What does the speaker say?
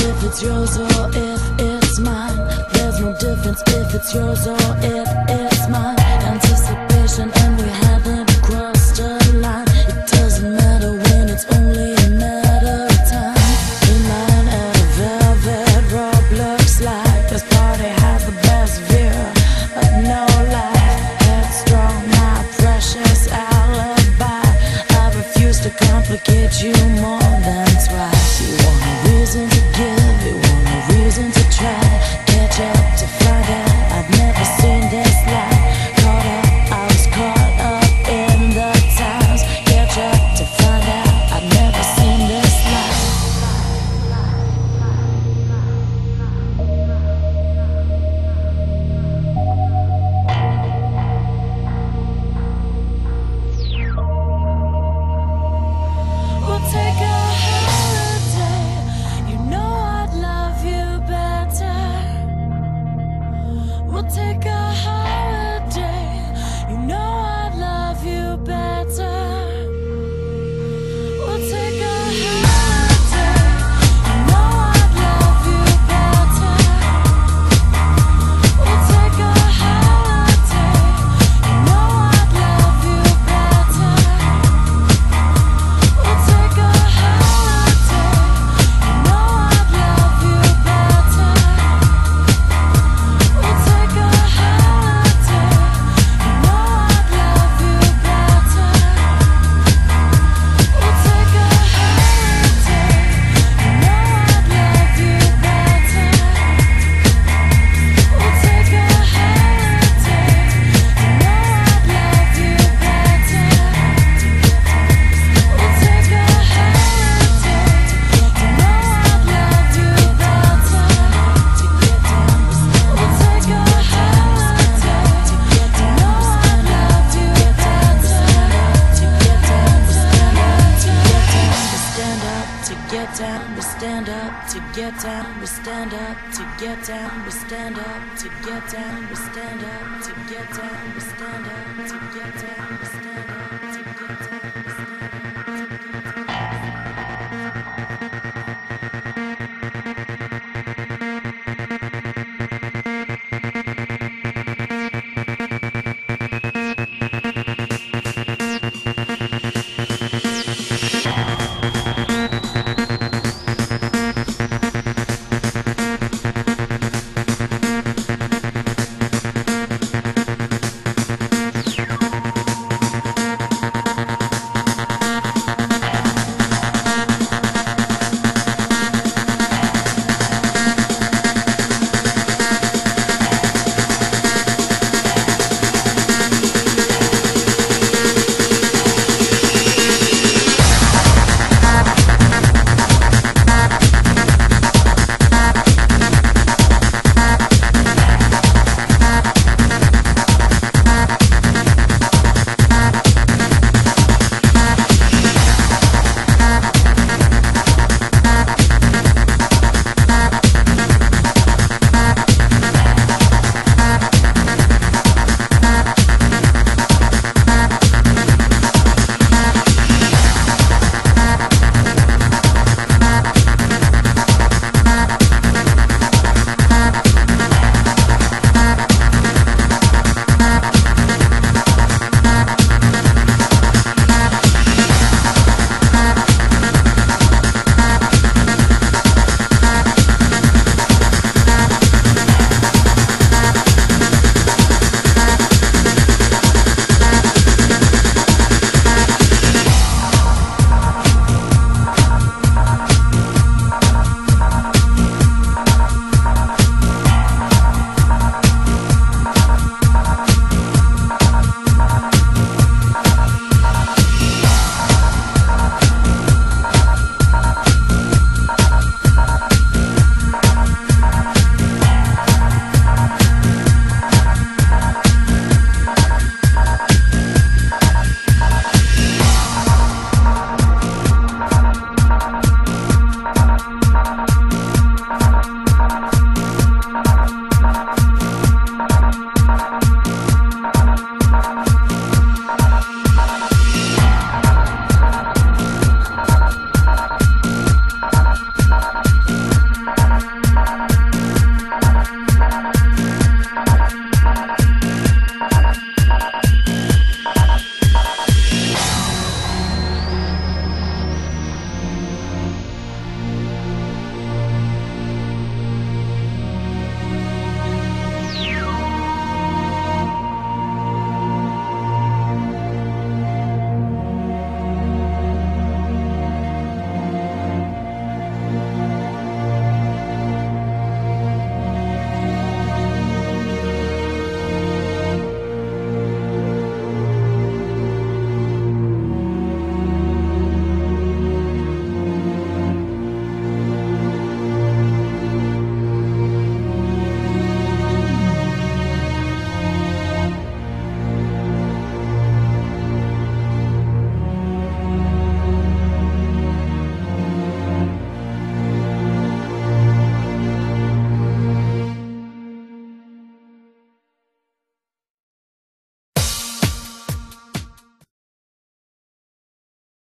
if it's yours or if it's mine. There's no difference if it's yours or if it's mine. Anticipation and we haven't crossed a line. It doesn't matter when it's only a matter of time. In line at a velvet rope looks like this party has the best view of no life. Headstrong, my precious alibi. I refuse to complicate you more than twice. You want a reason to give, you want a reason to try. Catch up to find out I've never seen this light. Caught up, I was caught up in the times. Catch up to find out I've never seen this light. We'll take a holiday. You know I'd love you better. We'll take a holiday. You know I'd love you better. We'll take a holiday. You know I'd love you better. We'll take a holiday. You know I'd love you better. We'll take a holiday. You know I'd love you better. We'll take a holiday. You know I'd love you better. We'll take a holiday. You know I'd love you better. We'll take a holiday. You know I'd love you better. We'll take a holiday. You know I'd love you better. We'll take a holiday. You know I'd love you better. We stand up to get down. We stand up to get down. We stand up to get down. We stand up to get down. We stand up to get down. We stand up to get down. We stand up.